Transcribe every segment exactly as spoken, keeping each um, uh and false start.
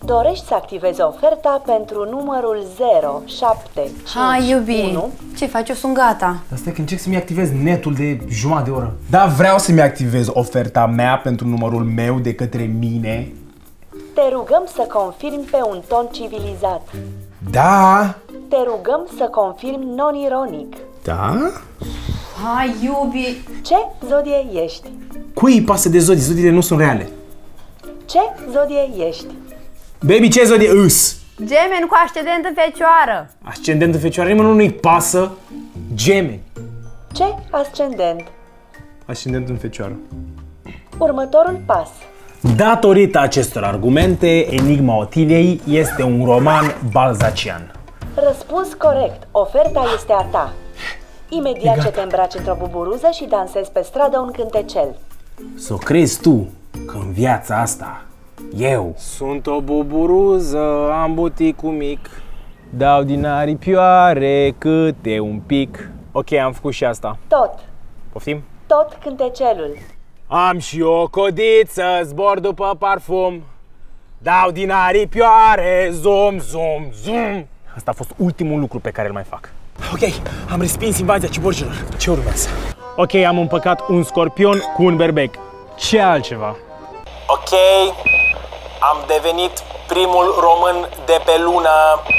Dorești să activezi oferta pentru numărul zero șapte cinci unu? Hai, iubi, ce faci? Eu sunt gata. Asta e că încerc să-mi activez netul de jumătate de oră. Da, vreau să-mi activez oferta mea pentru numărul meu de către mine. Te rugăm să confirmi pe un ton civilizat. Da. Te rugăm să confirmi non-ironic. Da? Hai, iubi. Ce zodie ești? Cui îi pasă de zodii? Zodiile nu sunt reale. Ce zodie ești? Baby, ce zodie îs? Gemeni cu ascendent în Fecioară. Ascendent în Fecioară, nimeni nu-i pasă. Gemeni. Ce ascendent? Ascendent în Fecioară. Următorul pas. Datorită acestor argumente, Enigma Otiliei este un roman balzacian. Răspuns corect. Oferta este a ta. Imediat E ce te îmbraci într-o buburuză și dansezi pe stradă un cântecel. Să o crezi tu că în viața asta eu sunt o buburuză, am buticul mic, dau din aripioare câte un pic. Ok, am făcut și asta. Tot. Poftim? Tot cântecelul. Am și o codiță, zbor după parfum, dau din aripioare, zoom, zoom, zoom. Asta a fost ultimul lucru pe care îl mai fac. Ok, am respins invazia ciborgilor. Ce urmează? Ok, am împăcat un scorpion cu un berbec. Ce altceva? Ok, am devenit primul român de pe lună.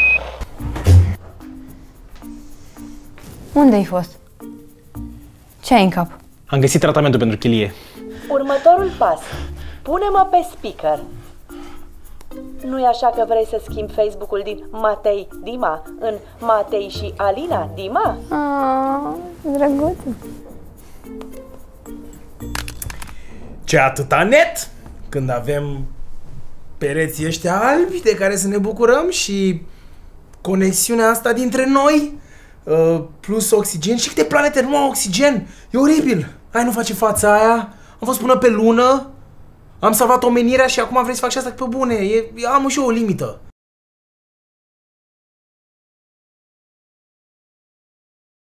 Unde ai fost? Ce ai în cap? Am găsit tratamentul pentru chilie. Următorul pas. Pune-mă pe speaker. Nu-i așa că vrei să schimbi Facebook-ul din Matei Dima în Matei și Alina Dima? Ah, drăguț. Ce atâta net? Când avem pereții ăștia albi de care să ne bucurăm și conexiunea asta dintre noi, plus oxigen. Și câte planete nu au oxigen? E oribil. Hai, nu face fața aia. Am fost până pe lună, am salvat omenirea și acum vrei să fac și asta pe bune. E, am și eu o limită.